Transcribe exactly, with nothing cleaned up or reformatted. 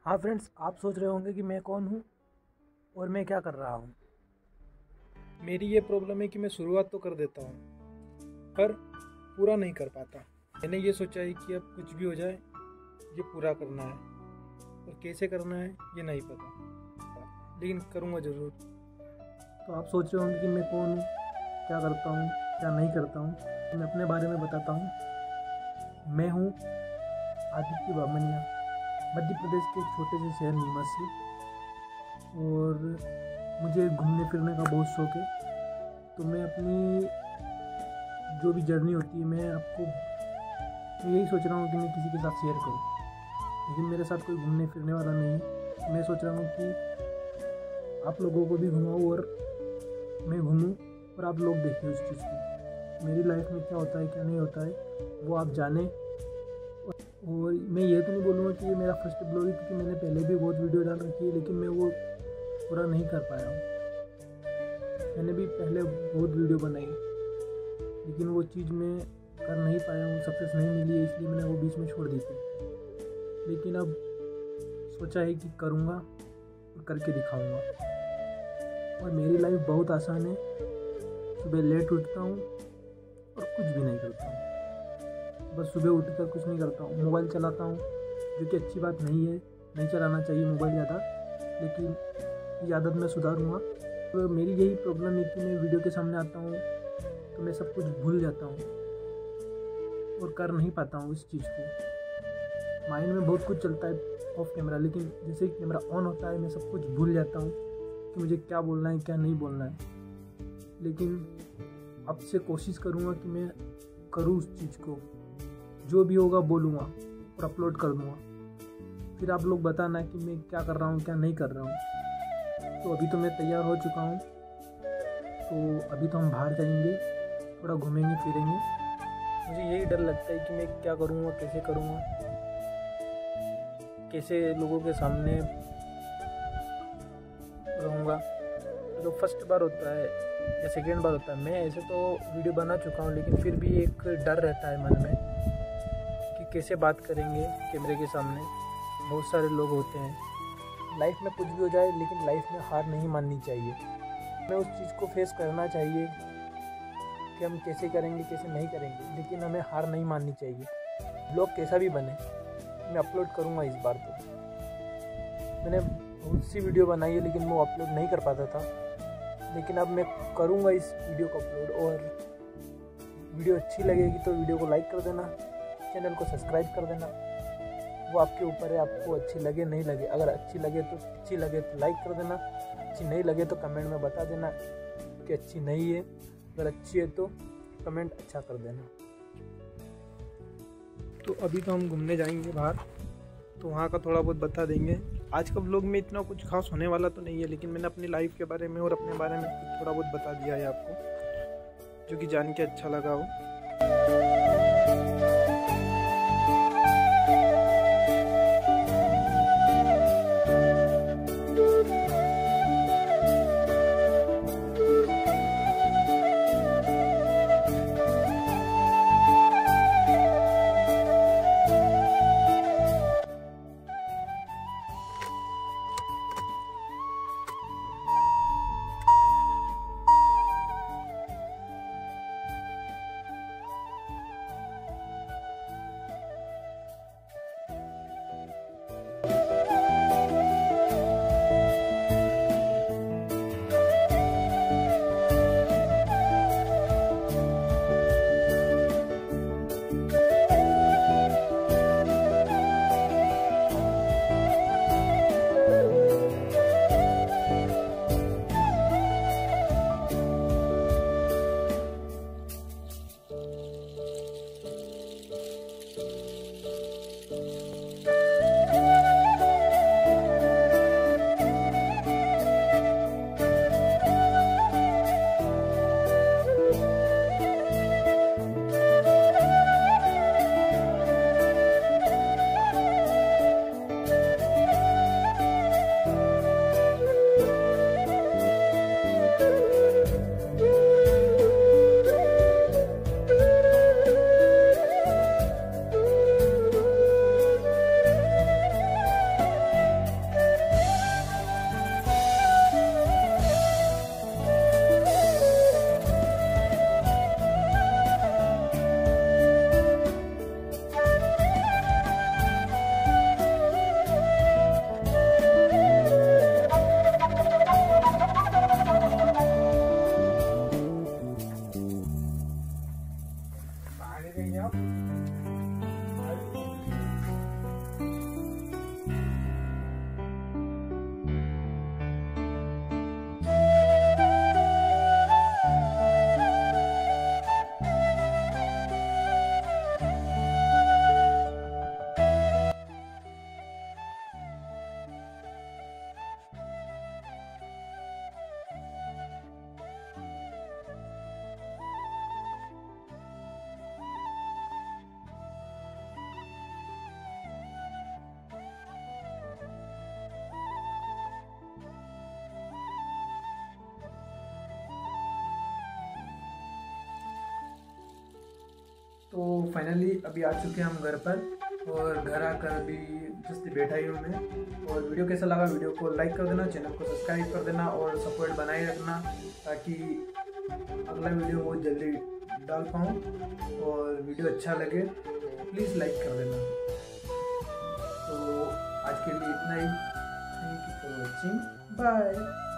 हाँ फ्रेंड्स, आप सोच रहे होंगे कि मैं कौन हूँ और मैं क्या कर रहा हूँ। मेरी ये प्रॉब्लम है कि मैं शुरुआत तो कर देता हूँ पर पूरा नहीं कर पाता। मैंने ये सोचा है कि अब कुछ भी हो जाए ये पूरा करना है, और कैसे करना है ये नहीं पता, लेकिन करूँगा ज़रूर। तो आप सोच रहे होंगे कि मैं कौन हूँ, क्या करता हूँ, क्या नहीं करता हूँ। तो मैं अपने बारे में बताता हूँ। मैं हूँ आदित्य बामनिया, मध्य प्रदेश के एक छोटे से शहर नीमच से, और मुझे घूमने फिरने का बहुत शौक है। तो मैं अपनी जो भी जर्नी होती है मैं आपको मैं यही सोच रहा हूँ कि मैं किसी के साथ शेयर करूँ, लेकिन मेरे साथ कोई घूमने फिरने वाला नहीं है। मैं सोच रहा हूँ कि आप लोगों को भी घुमाऊँ और मैं घूमूँ और आप लोग देखें उस चीज़ को। मेरी लाइफ में क्या होता है क्या नहीं होता है वो आप जानें। और मैं ये तो नहीं बोलूँगा कि ये मेरा फर्स्ट ब्लॉग है, क्योंकि मैंने पहले भी बहुत वीडियो डाल रखी है, लेकिन मैं वो पूरा नहीं कर पाया हूँ। मैंने भी पहले बहुत वीडियो बनाई, लेकिन वो चीज़ मैं कर नहीं पाया हूँ, सक्सेस नहीं मिली है, इसलिए मैंने वो बीच में छोड़ दी थी। लेकिन अब सोचा है कि करूँगा और करके दिखाऊँगा। और मेरी लाइफ बहुत आसान है। सुबह लेट उठता हूँ और कुछ भी नहीं करता हूँ। बस सुबह उठकर कुछ नहीं करता हूँ, मोबाइल चलाता हूँ, जो कि अच्छी बात नहीं है, नहीं चलाना चाहिए मोबाइल ज़्यादा, लेकिन ये आदत मैं सुधारूँगा। तो मेरी यही प्रॉब्लम है कि मैं वीडियो के सामने आता हूँ तो मैं सब कुछ भूल जाता हूँ और कर नहीं पाता हूँ इस चीज़ को। माइंड में बहुत कुछ चलता है ऑफ कैमरा, लेकिन जैसे ही कैमरा ऑन होता है मैं सब कुछ भूल जाता हूँ कि मुझे क्या बोलना है क्या नहीं बोलना है। लेकिन अब से कोशिश करूँगा कि मैं करूँ उस चीज़ को, जो भी होगा बोलूँगा और अपलोड कर दूँगा। फिर आप लोग बताना कि मैं क्या कर रहा हूँ क्या नहीं कर रहा हूँ। तो अभी तो मैं तैयार हो चुका हूँ, तो अभी तो हम बाहर जाएंगे, थोड़ा घूमेंगे फिरेंगे। मुझे यही डर लगता है कि मैं क्या करूँगा, कैसे करूँगा, कैसे लोगों के सामने रहूँगा। जो फर्स्ट बार होता है या सेकेंड बार होता है, मैं ऐसे तो वीडियो बना चुका हूँ, लेकिन फिर भी एक डर रहता है मन में कि कैसे बात करेंगे कैमरे के सामने। बहुत सारे लोग होते हैं। लाइफ में कुछ भी हो जाए, लेकिन लाइफ में हार नहीं माननी चाहिए। हमें उस चीज़ को फेस करना चाहिए कि हम कैसे करेंगे कैसे नहीं करेंगे, लेकिन हमें हार नहीं माननी चाहिए। ब्लॉग कैसा भी बने मैं अपलोड करूँगा इस बार। तो मैंने बहुत सी वीडियो बनाई है, लेकिन वो अपलोड नहीं कर पाता था, लेकिन अब मैं करूँगा इस वीडियो को अपलोड। और वीडियो अच्छी लगेगी तो वीडियो को लाइक कर देना, चैनल को सब्सक्राइब कर देना। वो आपके ऊपर है, आपको अच्छी लगे नहीं लगे। अगर अच्छी लगे तो अच्छी लगे तो लाइक कर देना, अच्छी नहीं लगे तो कमेंट में बता देना कि अच्छी नहीं है। अगर अच्छी है तो कमेंट अच्छा कर देना। तो अभी तो हम घूमने जाएंगे बाहर, तो वहाँ का थोड़ा बहुत बता देंगे। आज का व्लॉग में इतना कुछ खास होने वाला तो नहीं है, लेकिन मैंने अपनी लाइफ के बारे में और अपने बारे में थोड़ा बहुत बता दिया है आपको, जो कि जान के अच्छा लगा हो। कहीं आप तो फाइनली अभी आ चुके हैं हम घर पर और घर आकर अभी जस्ट बैठा ही हूँ मैं। और वीडियो कैसा लगा, वीडियो को लाइक कर देना, चैनल को सब्सक्राइब कर देना और सपोर्ट बनाए रखना ताकि अगला वीडियो बहुत जल्दी डाल पाऊँ। और वीडियो अच्छा लगे तो प्लीज़ लाइक कर देना। तो आज के लिए इतना ही। Thank you for watching, bye.